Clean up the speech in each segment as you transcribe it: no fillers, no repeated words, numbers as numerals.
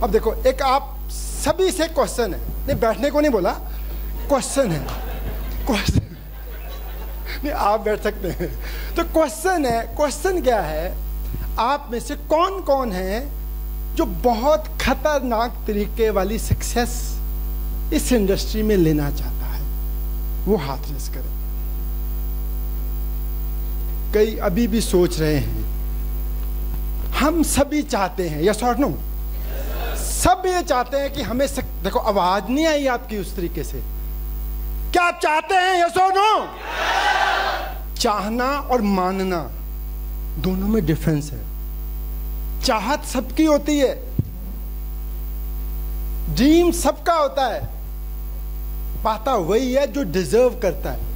अब देखो, एक आप सभी से क्वेश्चन है, नहीं बैठने को नहीं बोला, क्वेश्चन है, क्वेश्चन नहीं, आप बैठ सकते हैं। तो क्वेश्चन है, क्वेश्चन क्या है, आप में से कौन कौन है जो बहुत खतरनाक तरीके वाली सक्सेस इस इंडस्ट्री में लेना चाहता है? वो हाथ रेस करें। कई अभी भी सोच रहे हैं। हम सभी चाहते हैं, यस और नो? सब ये चाहते हैं कि हमें देखो, आवाज नहीं आई आपकी उस तरीके से। क्या आप चाहते हैं, यस और नो? चाहना और मानना दोनों में डिफरेंस है। चाहत सबकी होती है, ड्रीम सबका होता है, पाता वही है जो डिजर्व करता है।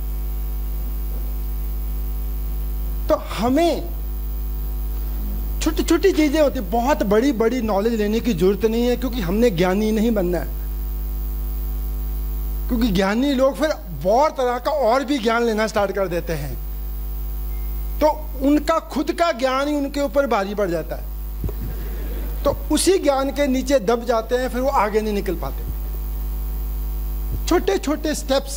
तो हमें छोटी छोटी चीजें होती, बहुत बड़ी बड़ी नॉलेज लेने की जरूरत नहीं है, क्योंकि हमने ज्ञानी नहीं बनना है। क्योंकि ज्ञानी लोग फिर बहुत तरह का और भी ज्ञान लेना स्टार्ट कर देते हैं, तो उनका खुद का ज्ञान ही उनके ऊपर भारी पड़ जाता है, तो उसी ज्ञान के नीचे दब जाते हैं, फिर वो आगे नहीं निकल पाते। छोटे छोटे स्टेप्स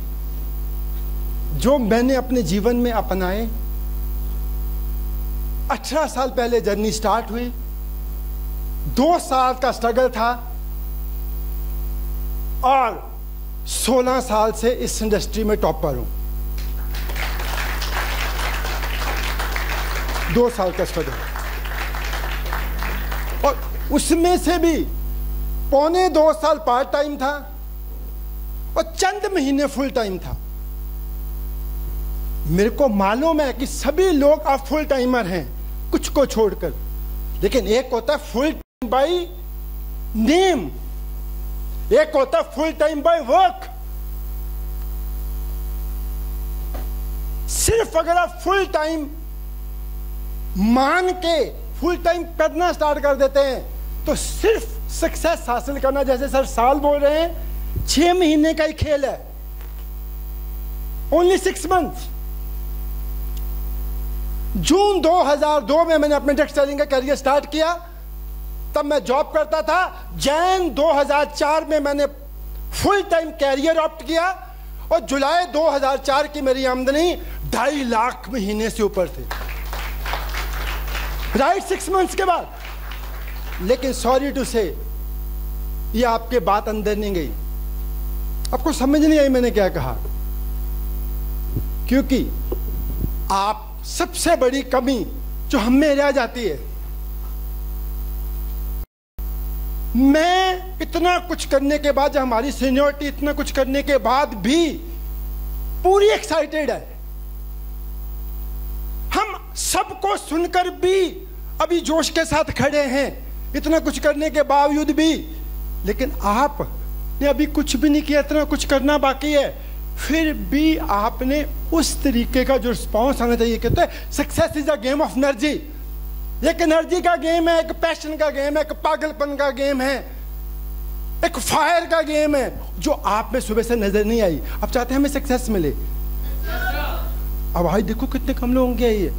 जो मैंने अपने जीवन में अपनाए, 18 साल पहले जर्नी स्टार्ट हुई, 2 साल का स्ट्रगल था, और 16 साल से इस इंडस्ट्री में टॉपर हूं। 2 साल का स्ट्रगल, और उसमें से भी पौने 2 साल पार्ट टाइम था और चंद महीने फुल टाइम था। मेरे को मालूम है कि सभी लोग अब फुल टाइमर हैं, कुछ को छोड़कर, लेकिन एक होता है फुल टाइम बाय नेम, एक होता है फुल टाइम बाय वर्क। सिर्फ अगर आप फुल टाइम मान के फुल टाइम करना स्टार्ट कर देते हैं, तो सिर्फ सक्सेस हासिल करना, जैसे सर साल बोल रहे हैं, 6 महीने का ही खेल है, ओनली 6 मंथ्स। जून 2002 में मैंने अपने टेक्सटाइलिंग का करियर स्टार्ट किया, तब मैं जॉब करता था। जैन 2004 में मैंने फुल टाइम कैरियर ऑप्ट किया, और जुलाई 2004 की मेरी आमदनी 2.5 लाख महीने से ऊपर थी, राइट 6 मंथ्स के बाद। लेकिन सॉरी टू से, ये आपके बात अंदर नहीं गई, आपको समझ नहीं आई मैंने क्या कहा। क्योंकि आप सबसे बड़ी कमी जो हम में रह जाती है, मैं इतना कुछ करने के बाद, हमारी सीनियरिटी इतना कुछ करने के बाद भी पूरी एक्साइटेड है, हम सबको सुनकर भी अभी जोश के साथ खड़े हैं, इतना कुछ करने के बावजूद भी। लेकिन आपने अभी कुछ भी नहीं किया, इतना कुछ करना बाकी है, फिर भी आपने उस तरीके का जो रिस्पॉन्स आना चाहिए। कहते हैं success is a game of energy. एक एनर्जी का गेम है, एक पैशन का गेम है, एक पागलपन का गेम है, एक फायर का गेम है, जो आप में सुबह से नजर नहीं आई। आप चाहते हैं हमें सक्सेस मिले। आवाज देखो कितने कम लोग होंगे। ये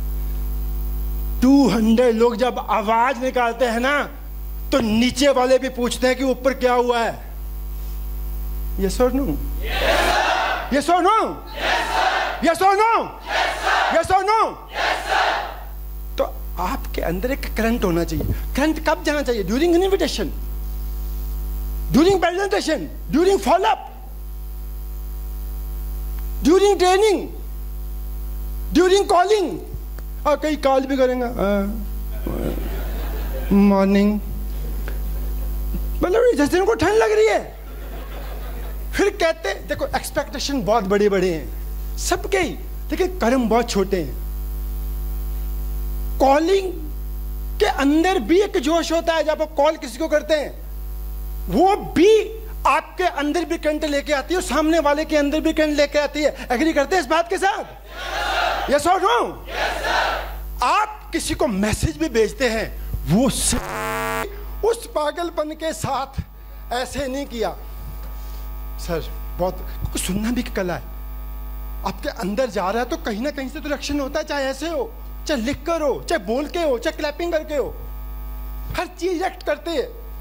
200 लोग जब आवाज निकालते हैं ना, तो नीचे वाले भी पूछते हैं कि ऊपर क्या हुआ है। यस और नो? यस और नो? यस और नो? यस और नो? तो आपके अंदर एक करंट होना चाहिए। करंट कब जाना चाहिए? During an invitation, during presentation, during follow up, during training, during calling. और कई कॉल भी करेंगे, मॉर्निंग, मतलब जैसे उनको ठंड लग रही है। फिर कहते, देखो एक्सपेक्टेशन बहुत बड़े बड़े हैं सबके ही, लेकिन कर्म बहुत छोटे हैं। कॉलिंग के अंदर भी एक जोश होता है। जब आप कॉल किसी को करते हैं, वो भी आपके अंदर भी करंट लेके आती है और सामने वाले के अंदर भी करंट लेके आती है। एग्री करते हैं इस बात के साथ? यस और नो? आप किसी को मैसेज भी भेजते हैं, वो उस पागलपन के साथ ऐसे नहीं किया सर, बहुत सुनना भी कला है। आपके अंदर जा रहा है तो कहीं ना कहीं से तो रिएक्शन होता है, चाहे ऐसे हो, चाहे लिख कर हो, चाहे बोल के हो, चाहे क्लैपिंग करके हो, हर चीज एक्ट करते हैं।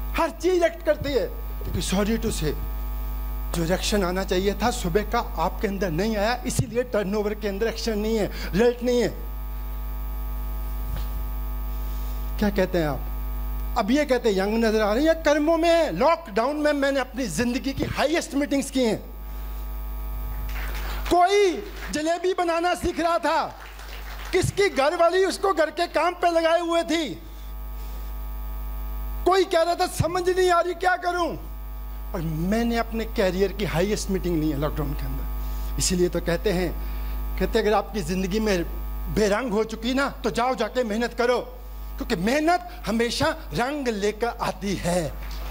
हर चीज एक्ट करती है। क्योंकि सॉरी टू से जो रिएक्शन आना चाहिए था सुबह का आपके अंदर नहीं आया, इसीलिए टर्नओवर के अंदर एक्शन नहीं है, रिजल्ट नहीं है। क्या कहते हैं आप? अब ये कहते हैं यंग नजर आ रही है, कर्मों में, लॉकडाउन में मैंने अपनी जिंदगी की हाईएस्ट मीटिंग्स की हैं। कोई जलेबी बनाना सीख रहा था, किसकी घर वाली उसको घर के काम पे लगाए हुए थी। कोई कह रहा था समझ नहीं आ रही क्या करूं, और मैंने अपने कैरियर की हाईएस्ट मीटिंग ली है लॉकडाउन के अंदर। इसीलिए तो कहते हैं अगर आपकी जिंदगी में बेरंग हो चुकी ना तो जाओ जाके मेहनत करो, क्योंकि मेहनत हमेशा रंग लेकर आती है।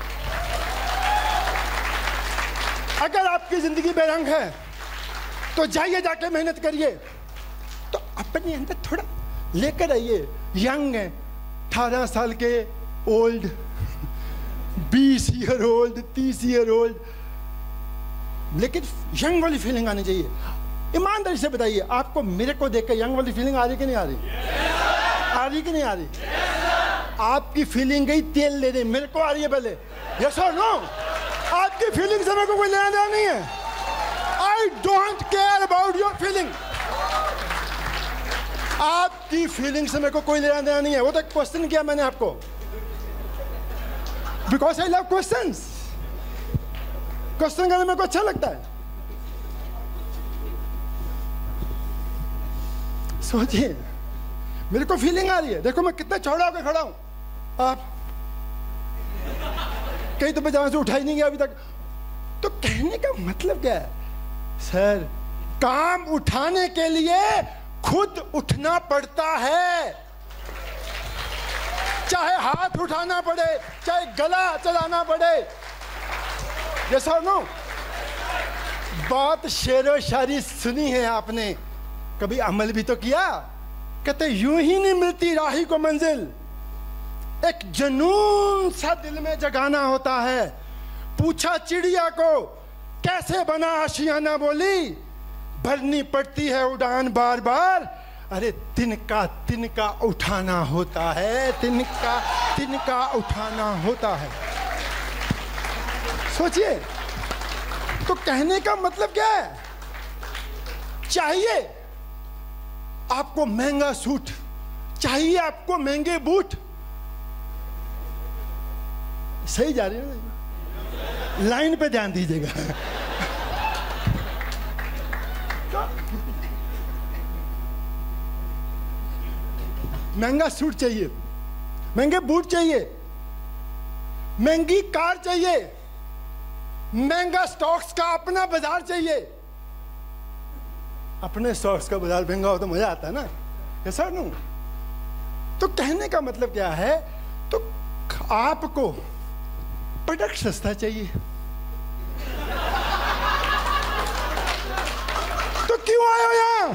अगर आपकी जिंदगी बेरंग है तो जाइए जाके मेहनत करिए, तो अपने अंदर थोड़ा लेकर आइए। यंग है, 18 साल के old, 20 year old, 30 year old, लेकिन यंग वाली फीलिंग आनी चाहिए। ईमानदारी से बताइए, आपको मेरे को देखकर यंग वाली फीलिंग आ रही कि नहीं आ रही? आ रही कि नहीं आ रही? आपकी फीलिंग गई तेल लेने, मेरे को आ रही है पहले। यस और नो? आपकी फीलिंग से मेरे को कोई लेना देना नहीं है। I don't care about your feeling. आपकी फीलिंग से मेरे को कोई लेना देना नहीं है। वो तो क्वेश्चन किया मैंने आपको, because I love questions. Question करना मेरे को अच्छा लगता है। सोचिए, मेरे को फीलिंग आ रही है, देखो मैं कितना चौड़ा होकर खड़ा हूं। आप कहीं तो पजामा से उठा ही नहीं गया अभी तक। तो कहने का मतलब क्या है? सर, काम उठाने के लिए खुद उठना पड़ता है, चाहे हाथ उठाना पड़े, चाहे गला चलाना पड़े। ये सर नो, बात शेरो शायरी सुनी है आपने, कभी अमल भी तो किया। कहते यूं ही नहीं मिलती राही को मंजिल, एक जुनून सा दिल में जगाना होता है। पूछा चिड़िया को कैसे बना आशियाना, बोली भरनी पड़ती है उड़ान बार बार। अरे तिनका उठाना होता है, तिनका उठाना होता है। सोचिए, तो कहने का मतलब क्या है? चाहिए आपको महंगा सूट, चाहिए आपको महंगे बूट। सही जा रही है, लाइन पे ध्यान दीजिएगा। महंगा सूट चाहिए, महंगे बूट चाहिए, महंगी कार चाहिए, महंगा स्टॉक्स का अपना बाजार चाहिए। अपने स्टॉक्स का बाजार महंगा हो तो मजा आता है ना, ऐसा नहीं? तो कहने का मतलब क्या है? तो आपको प्रोडक्ट सस्ता चाहिए, तो क्यों आए हो यहां?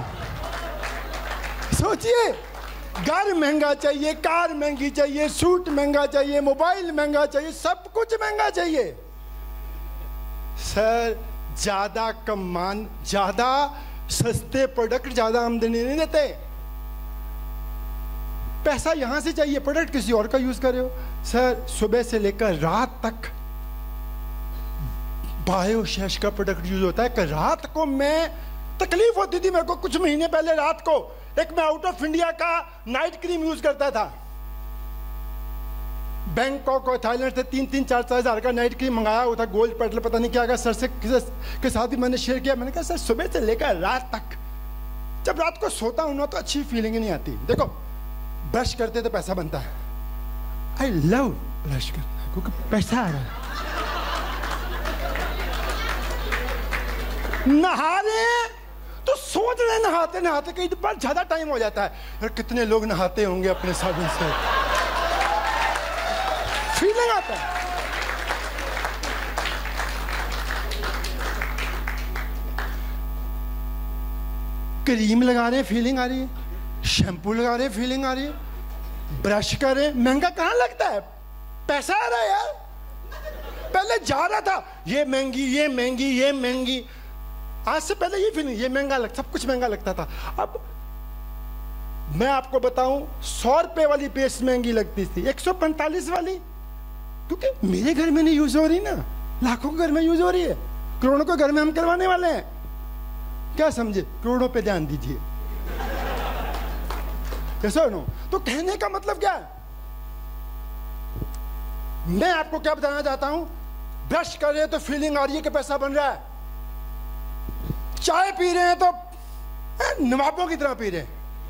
सोचिए, घर महंगा चाहिए, कार महंगी चाहिए, सूट महंगा चाहिए, मोबाइल महंगा चाहिए, सब कुछ महंगा चाहिए। सर, ज्यादा कमान, ज्यादा सस्ते प्रोडक्ट ज्यादा आमदनी नहीं देते। पैसा यहां से चाहिए, प्रोडक्ट किसी और का यूज कर रहे हो। सर, सुबह से लेकर रात तक बायोशेष का प्रोडक्ट यूज होता है। कि रात को मैं, तकलीफ होती थी मेरे को कुछ महीने पहले, रात को एक मैं आउट ऑफ इंडिया का नाइट क्रीम यूज करता था। बैंकॉक और थाईलैंड से 3-4 हजार का नाइट क्रीम मंगाया हुआ था, गोल्ड पेडल पता नहीं क्या, सर से के साथ ही मैंने शेयर किया। मैंने कहा सर, सुबह से लेकर रात तक, जब रात को सोता हूं ना तो अच्छी फीलिंग नहीं आती। देखो, ब्रश करते तो पैसा बनता है। आई लव ब्रश करना क्योंकि पैसा आ रहा है। नहा रहे तो सोच रहे नहाते नहाते कई बार ज्यादा टाइम हो जाता है। यार कितने लोग नहाते होंगे अपने साबुन से, फीलिंग आता है। क्रीम लगा रहे हैं, फीलिंग आ रही है। शैम्पू लगा रहे हैं, फीलिंग आ रही है। ब्रश कर रहे हैं, महंगा कहां लगता है? पैसा आ रहा है यार। पहले जा रहा था ये महंगी, ये महंगी, ये महंगी। आज से पहले ये फीलिंग, ये महंगा लगता, सब कुछ महंगा लगता था। अब मैं आपको बताऊं, 100 रुपए वाली पेस्ट महंगी लगती थी, 145 वाली क्योंकि मेरे घर में नहीं यूज हो रही ना, लाखों के घर में यूज हो रही है, करोड़ों के घर में हम करवाने वाले हैं। क्या समझे? करोड़ों पे ध्यान दीजिए। कैसा नो? तो कहने का मतलब क्या है? मैं आपको क्या बताना चाहता हूं, ब्रश कर रहे हैं तो फीलिंग आ रही है कि पैसा बन रहा है, चाय पी रहे हैं तो नवाबों की तरह पी रहे हैं,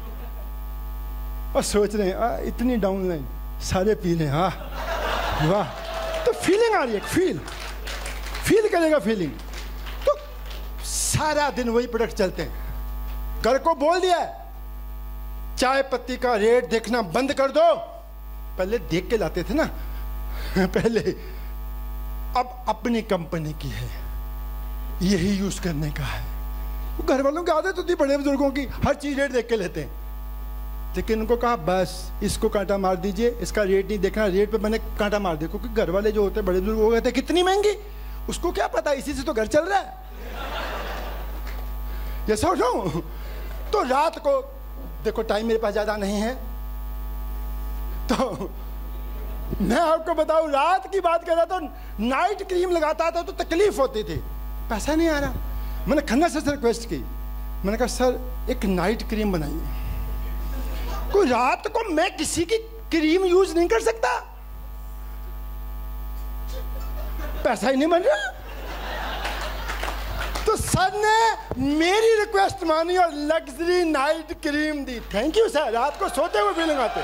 और सोच रहे हैं इतनी डाउन लाइन सारे पी रहे हैं, हाँ वाह, तो फीलिंग आ रही है, फील करेगा फीलिंग। तो सारा दिन वही प्रोडक्ट चलते हैं। घर को बोल दिया है चाय पत्ती का रेट देखना बंद कर दो, पहले देख के लाते थे ना पहले, अब अपनी कंपनी की है, यही यूज करने का है। घर वालों की आदत होती, बड़े बुजुर्गों की, हर चीज रेट देख के लेते हैं। लेकिन उनको कहा बस इसको कांटा मार दीजिए, इसका रेट नहीं देखना, रेट पे मैंने कांटा मार दिया। क्योंकि घर वाले जो होते हैं बड़े बुजुर्ग हो गए थे, कितनी महंगी, उसको क्या पता, इसी से तो घर चल रहा है। ये सोचो। तो रात को देखो टाइम मेरे पास ज्यादा नहीं है, तो मैं आपको बताऊं, रात की बात कर रहा था, नाइट क्रीम लगाता था तो तकलीफ होती थी, पैसा नहीं आ रहा। मैंने खन्ना सर से रिक्वेस्ट की, मैंने कहा सर एक नाइट क्रीम बनाइए। कोई रात को मैं किसी की क्रीम यूज नहीं कर सकता, पैसा ही नहीं बन रहा। तो सर ने मेरी रिक्वेस्ट मानी और लग्जरी नाइट क्रीम दी। थैंक यू सर, रात को सोते हुए फीलिंग आते,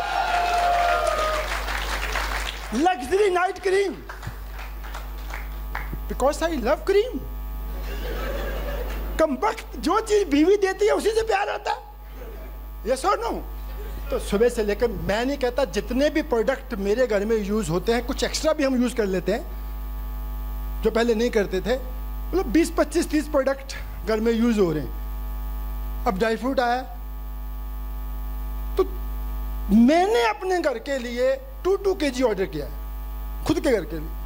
luxury night cream, because I love cream. कम वक्त जो चीज बीवी देती है उसी से प्यार आता है। यस और नो? तो सुबह से लेकर, मैं नहीं कहता, जितने भी प्रोडक्ट मेरे घर में यूज होते हैं, कुछ एक्स्ट्रा भी हम यूज कर लेते हैं जो पहले नहीं करते थे। मतलब 20, 25, 30 प्रोडक्ट घर में यूज हो रहे हैं। अब ड्राई फ्रूट आया तो मैंने अपने घर के लिए 2 kg ऑर्डर किया है, खुद के घर के लिए।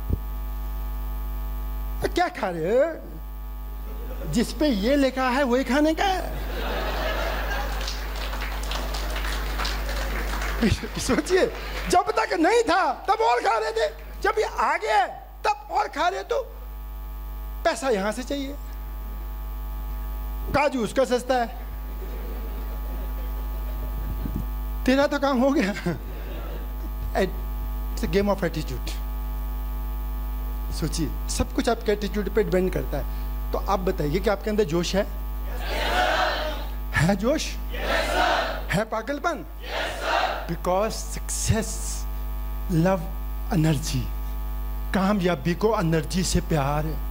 क्या खा रहे हो? जिस पे ये लिखा है वही खाने का है। सोचिए, जब तक नहीं था तब और खा रहे थे, जब ये आ गया तब और खा रहे। तो पैसा यहां से चाहिए, काजू उसका सस्ता है, तेरा तो काम हो गया। It's a game of attitude. सोचिए, सब कुछ आपके एटीट्यूड पे डिपेंड करता है। तो आप बताइए कि आपके अंदर जोश है? है जोश? है पागलपन? बिकॉज सक्सेस लव एनर्जी, कामयाबी को एनर्जी से प्यार है।